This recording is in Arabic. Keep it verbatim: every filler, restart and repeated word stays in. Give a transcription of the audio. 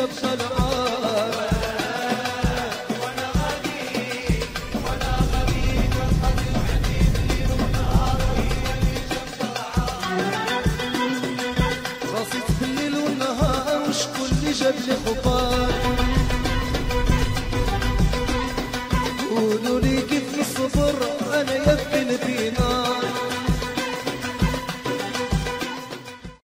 شق العار. وانا غادي وانا غادي كنقضي الحديد ليل ونهار هي اللي شق العار. راسي في الليل والنهار وشكون اللي جاب لي خبار.